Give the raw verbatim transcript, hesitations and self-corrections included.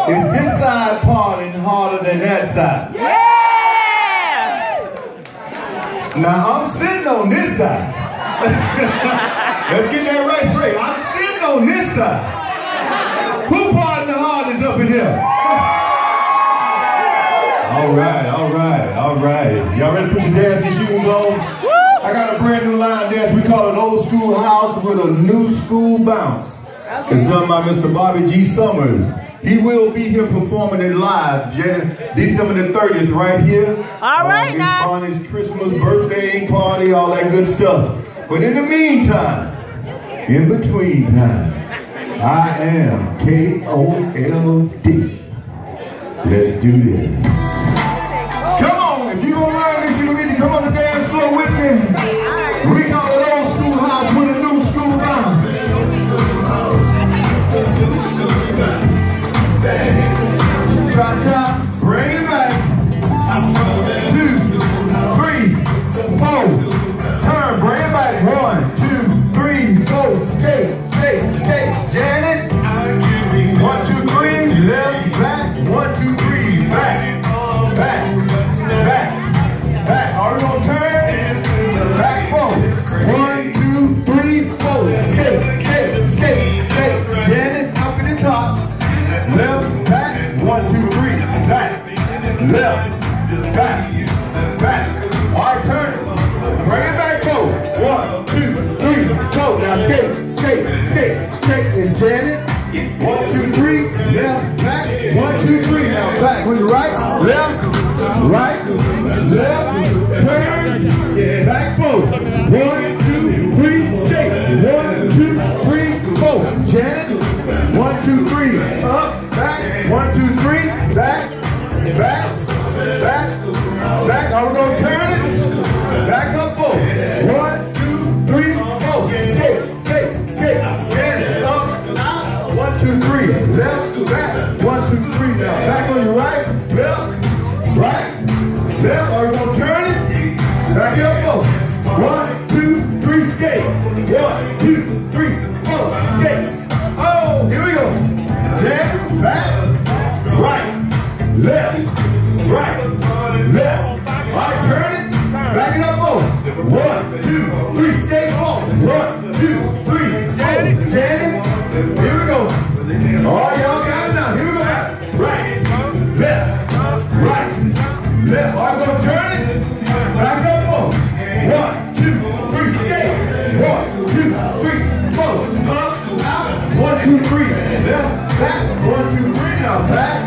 Is this side partying harder than that side? Yeah! Now I'm sitting on this side. Let's get that right straight. I'm sitting on this side. Who partying the hardest up in here? All right, all right, all right. Y'all ready to put your dancing shoes on? I got a brand new line dance. We call it Old School House with a New School Bounce. It's done by Mister Bobby G. Summers. He will be here performing it live December the thirtieth right here. All right, now. On his Christmas birthday party, all that good stuff. But in the meantime, in between time, I am K O L D. Let's do this. Come on, if you gonna learn this, you need to come on the dance floor with me. We call it Old School House with a New School Bounce. Cha-cha, bring it back. Two, three, four. Turn, bring it back. One, two, three, four. Skate, skate, skate. Janet. One, two, three. Left, back. One, two, three. Back, back, back, back. Are we gonna turn? Back, four. One, two, three, four. Skate, skate, skate, skate. Janet, up at the top. Left, back. One, two, three. Back, left, back, back. All right, turn it. Bring it back, four. One, two, three, four. Now skate, skate, skate, skate. And Janet. One, two, three. Left, back. One, two, three. Now back. With the right, left, right, left, turn, back, four. One, two, three, skate. One, two, three, four. Janet. One, two, three. Up, back. One, two, three. Back, back, back, back. Are we gonna turn it? Back up, four. One, two, three, four. Skate, skate, skate. Janet. Up, out. One, two, three. Left, back. One, two, three. Now back on your right, left, right, left. Are we gonna turn it? Back it up, four. One, two, three, skate. One, two, three, four, skate. Oh, here we go. Janet, back, right, left, right, left. All right, turn it. Back it up, four. One, two, three, skate, four. One, two, three, skate. Janet. Here we go. All right, y'all got it now. Here we go. Right, left, right, left. All right, we're gonna turn it. Back up, four. One, two, three, skate. One, two, three, four. Up, out. One, two, three. Left, back. One, two, three. Now back.